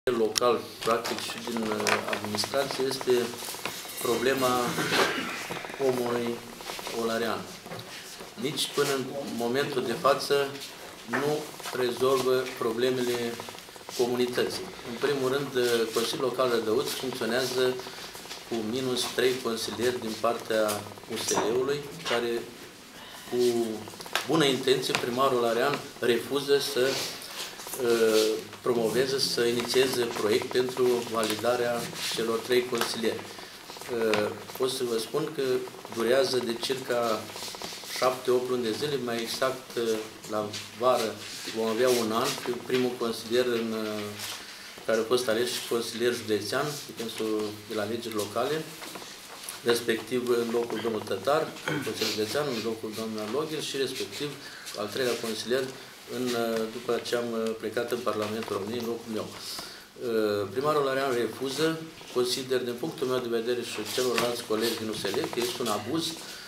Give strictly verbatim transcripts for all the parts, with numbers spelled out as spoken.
local, practic și din administrație, este problema omului olarian. Nici până în momentul de față nu rezolvă problemele comunității. În primul rând, Consiliul Local Rădăuț funcționează cu minus trei consilieri din partea U S L-ului, care cu bună intenție primarul olarian refuză să uh, promoveze, să inițieze proiect pentru validarea celor trei consilieri. Uh, pot să vă spun că durează de circa șapte opt luni de zile, mai exact la vară vom avea un an, primul consilier în, care a fost ales și consilier județean, de la legeri locale, respectiv în locul domnul Tătar, consilier județean, în locul domnul Loghil și respectiv al treilea consilier în, după ce am plecat în Parlamentul României, în locul meu. Primarul olarian refuză, consider din punctul meu de vedere și celorlalți colegi din U S L că este un abuz.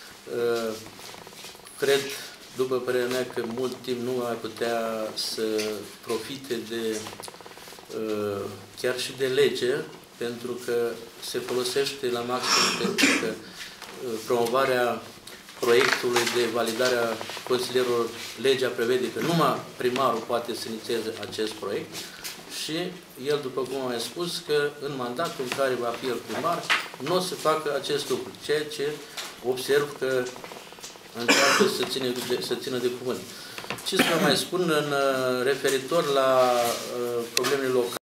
Cred, după părerea mea, că mult timp nu va putea să profite de chiar și de lege, pentru că se folosește la maxim, pentru că promovarea proiectului de validare a consilierilor, legea prevede că numai primarul poate să inițieze acest proiect și el, după cum am mai spus, că în mandatul în care va fi el primar, nu o să facă acest lucru, ceea ce observ că încearcă să țină de, să țină de cuvânt. Ce să vă mai spun în referitor la uh, problemele locale?